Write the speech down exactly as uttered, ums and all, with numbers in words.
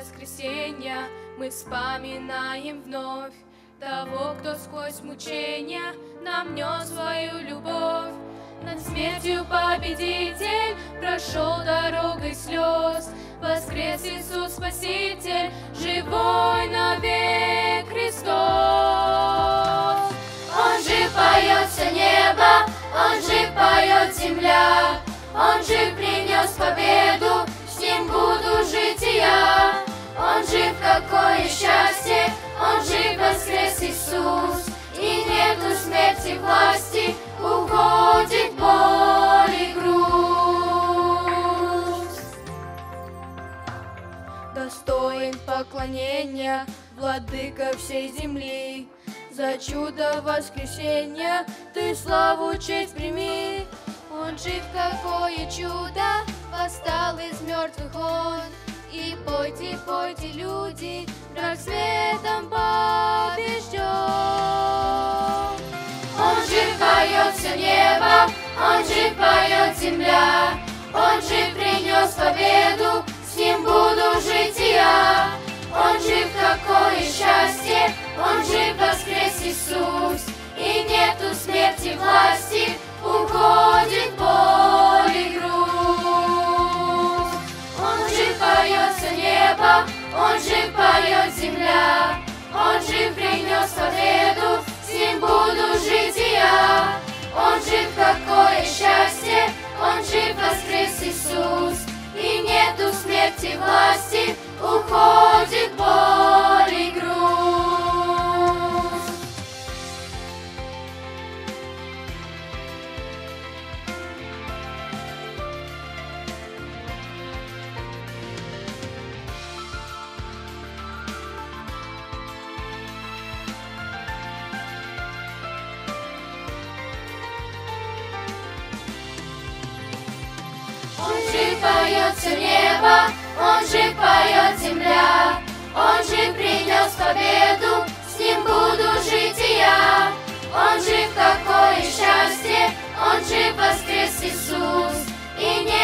воскресенья мы вспоминаем вновь того, кто сквозь мучения нам нес свою любовь. Над смертью победитель прошел дорогой слез. Воскрес Иисус Спаситель, живой навек Христос. Он жив, поет все небо, Он жив, поет земля. Он жив, принес победу, с Ним буду жить и я. Он жив, какое счастье, Он жив, воскрес Иисус. И нету смерти власти, уходит боль и грусть. Достоин поклонения владыка всей земли. За чудо воскресенья ты славу, честь прими. Он жив, какое чудо, восстал из мертвых Он. И пойте, пойте, люди, враг светом побежден. Он жив, поет все небо, Он жив, поет земля. Он жив, принес победу, с Ним буду жить и я. Он жив, какое счастье, Он жив, воскрес Иисус. И нету смерти власти, уходит боль и грусть. Он жив, поет все небо, Он жив, поет земля. Он жив, принес победу, с Ним буду жить и я. Он жив, какое счастье, Он жив, воскрес Иисус. И нету смерти власти, уходит боль и грусть. Он жив, поет все небо, Он жив, поет земля. Он жив, принес победу, с Ним буду жить и я. Он жив, какое счастье, Он жив, воскрес Иисус. И не